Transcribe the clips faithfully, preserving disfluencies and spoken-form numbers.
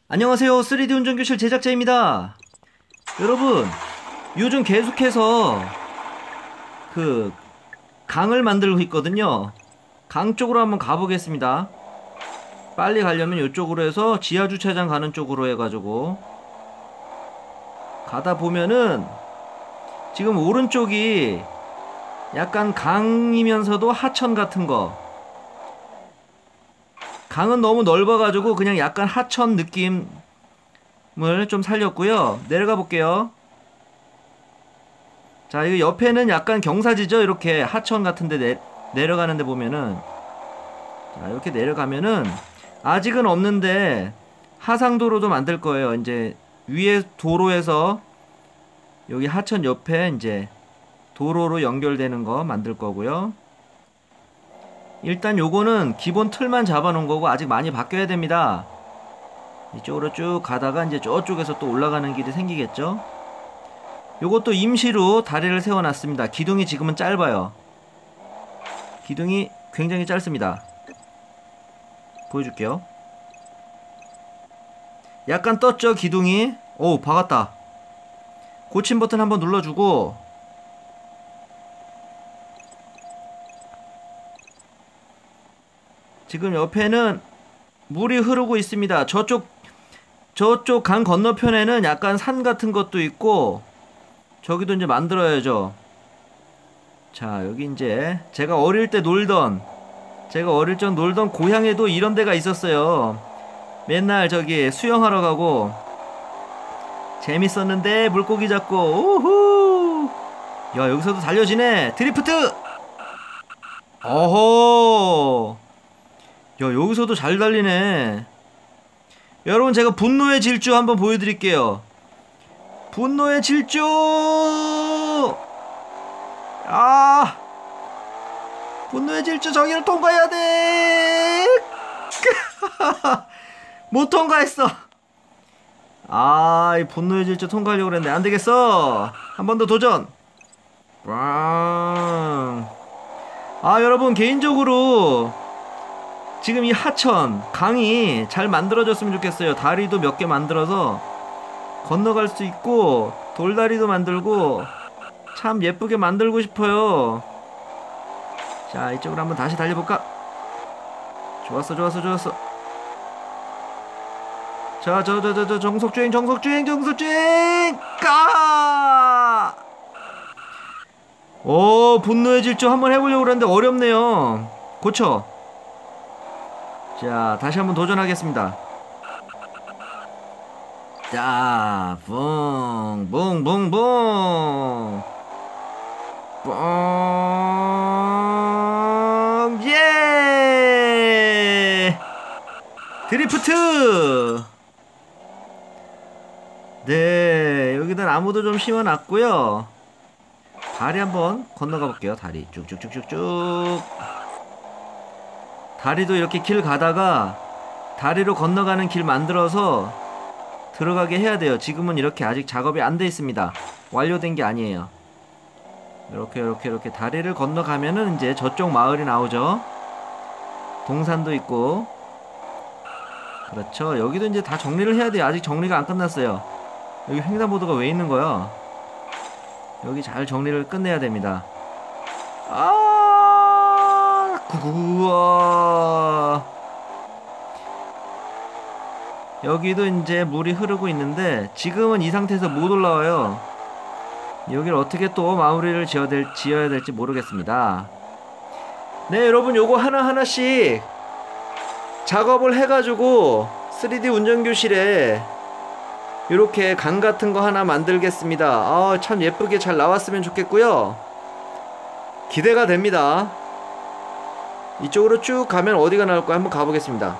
안녕하세요. 쓰리디 운전교실 제작자입니다. 여러분, 요즘 계속해서 그 강을 만들고 있거든요. 강 쪽으로 한번 가보겠습니다. 빨리 가려면 이쪽으로 해서 지하주차장 가는 쪽으로 해가지고 가다 보면은 지금 오른쪽이 약간 강이면서도 하천 같은 거, 강은 너무 넓어가지고 그냥 약간 하천 느낌을 좀 살렸고요. 내려가 볼게요. 자, 이 옆에는 약간 경사지죠? 이렇게 하천 같은데 내, 내려가는데 보면은, 자, 이렇게 내려가면은 아직은 없는데 하상도로도 만들 거예요. 이제 위에 도로에서 여기 하천 옆에 이제 도로로 연결되는 거 만들 거고요. 일단 요거는 기본 틀만 잡아 놓은 거고 아직 많이 바뀌어야 됩니다. 이쪽으로 쭉 가다가 이제 저쪽에서 또 올라가는 길이 생기겠죠. 요것도 임시로 다리를 세워 놨습니다. 기둥이 지금은 짧아요. 기둥이 굉장히 짧습니다. 보여줄게요. 약간 떴죠, 기둥이. 오, 박았다. 고침 버튼 한번 눌러주고, 지금 옆에는 물이 흐르고 있습니다. 저쪽 저쪽 강 건너편에는 약간 산 같은 것도 있고, 저기도 이제 만들어야죠. 자, 여기 이제 제가 어릴 때 놀던 제가 어릴 적 놀던 고향에도 이런 데가 있었어요. 맨날 저기 수영하러 가고 재밌었는데, 물고기 잡고. 우후. 야, 여기서도 달려지네. 드리프트. 어허. 야, 여기서도 잘 달리네. 여러분, 제가 분노의 질주 한번 보여드릴게요. 분노의 질주. 아, 분노의 질주. 저기를 통과해야 돼. 못 통과했어. 아, 이 분노의 질주 통과하려고 그랬는데 안 되겠어. 한 번 더 도전. 아, 여러분, 개인적으로 지금 이 하천, 강이 잘 만들어졌으면 좋겠어요. 다리도 몇 개 만들어서 건너갈 수 있고, 돌다리도 만들고, 참 예쁘게 만들고 싶어요. 자, 이쪽으로 한번 다시 달려볼까? 좋았어, 좋았어, 좋았어. 자, 저, 저, 저, 저, 정속주행, 정속주행, 정속주행! 까! 오, 분노의 질주 한번 해보려고 그랬는데 어렵네요. 고쳐. 자, 다시 한번 도전하겠습니다. 자, 붕, 붕, 붕, 붕. 뽕, 예! 드리프트! 네, 여기다 나무도 좀 심어놨고요. 다리 한번 건너가 볼게요. 다리 쭉쭉쭉쭉쭉. 다리도 이렇게 길 가다가 다리로 건너가는 길 만들어서 들어가게 해야 돼요. 지금은 이렇게 아직 작업이 안 돼 있습니다. 완료된 게 아니에요. 이렇게 이렇게 이렇게 다리를 건너가면은 이제 저쪽 마을이 나오죠. 동산도 있고. 그렇죠. 여기도 이제 다 정리를 해야 돼요. 아직 정리가 안 끝났어요. 여기 횡단보도가 왜 있는 거야? 여기 잘 정리를 끝내야 됩니다. 아, 구구와. 여기도 이제 물이 흐르고 있는데 지금은 이 상태에서 못 올라와요. 여기를 어떻게 또 마무리를 지어야, 될, 지어야 될지 모르겠습니다. 네, 여러분, 요거 하나하나씩 작업을 해가지고 쓰리디 운전교실에 요렇게 강 같은 거 하나 만들겠습니다. 아, 참 예쁘게 잘 나왔으면 좋겠고요. 기대가 됩니다. 이쪽으로 쭉 가면 어디가 나올까 한번 가보겠습니다.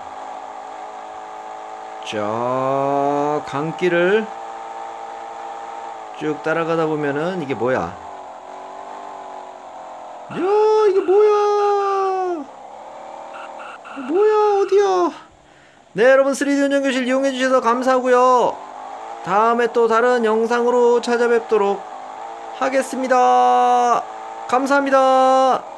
저 강길을 쭉 따라가다 보면은 이게 뭐야? 야, 이게 뭐야? 뭐야, 어디야? 네, 여러분, 쓰리디 운전교실 이용해주셔서 감사하고요. 다음에 또 다른 영상으로 찾아뵙도록 하겠습니다. 감사합니다.